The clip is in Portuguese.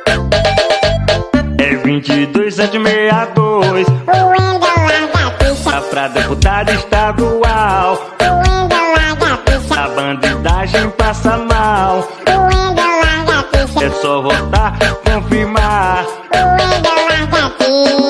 É 2262. O Wendel larga a ficha. Pra deputado estadual. O Wendel larga a ficha. A bandidagem passa mal. O Wendel larga a ficha. É só votar, confirmar. O Wendel larga a ficha.